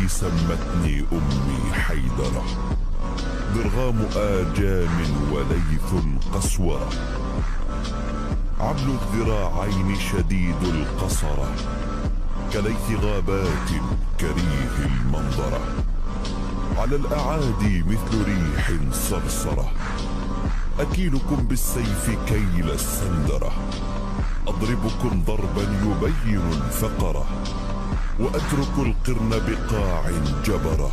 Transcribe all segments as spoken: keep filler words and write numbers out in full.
الذي سمتني أمي حيدرة، ضرغام آجام وليث قسورة، عبل الذراعين شديد القصرة، كليث غابات كريه المنظرة، على الأعادي مثل ريح صرصرة، أكيلكم بالسيف كيل السندرة، أضربكم ضربا يبين الفقرة، وأترك القرن بقاع جبرة،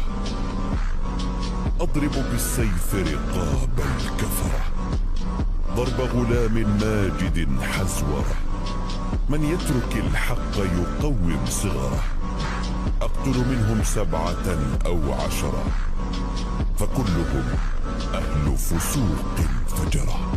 أضرب بالسيف رقاب الكفرة، ضرب غلام ماجد حزورة، من يترك الحق يقوم صغره، أقتل منهم سبعة أو عشرة، فكلهم أهل فسوق فجرة.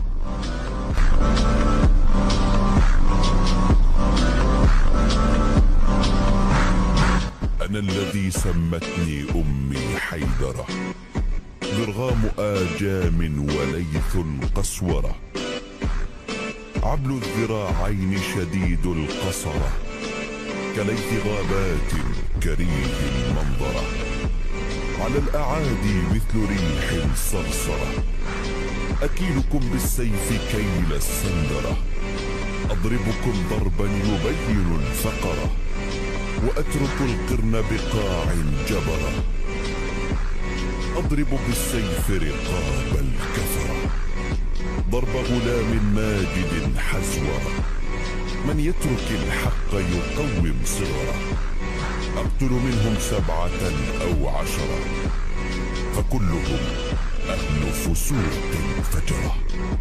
أنا الذي سمتني أمي حيدرة، ضرغام آجام وليث قسورة، عبل الذراعين شديد القصرة، كليث غابات كريه المنظرة، على الأعادي مثل ريح صرصرة، أكيلكم بالسيف كيل السندرة، أضربكم ضربا يبين الفقرة، وأترك القرن بقاع جبرة، أضرب بالسيف رقاب الكفرة، ضرب غلام ماجد حزورة، من يترك الحق يقوم صغره، أقتل منهم سبعة أو عشرة، فكلهم أهل فسوق فجرة.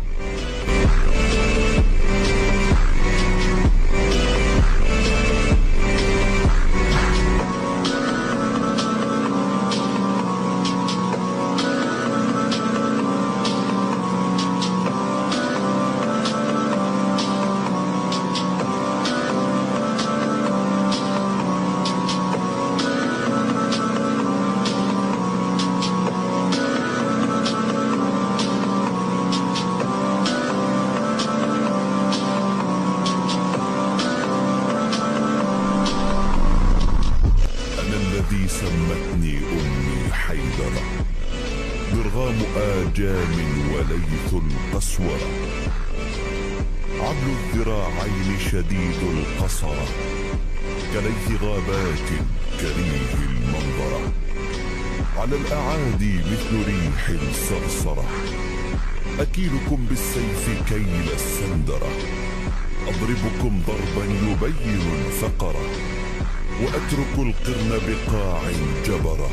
الذي سمتني أمي حيدرة، ضرغام آجام وليث قسورة، عبل الذراعين شديد القصرة، كليث غابات كريه المنظرة، على الأعادي مثل ريح صرصرة، أكيلكم بالسيف كيل السندرة، أضربكم ضربا يبين الفقرة، وأترك القرن بقاع جبرة،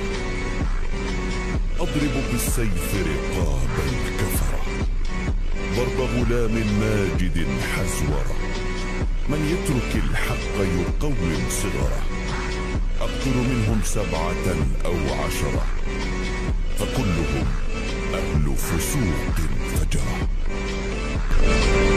أضرب بالسيف رقاب الكفرة، ضرب غلام ماجد حزورة، من يترك الحق يقوم صغره، أقتل منهم سبعة أو عشرة، فكلهم أهل فسوق فجرة.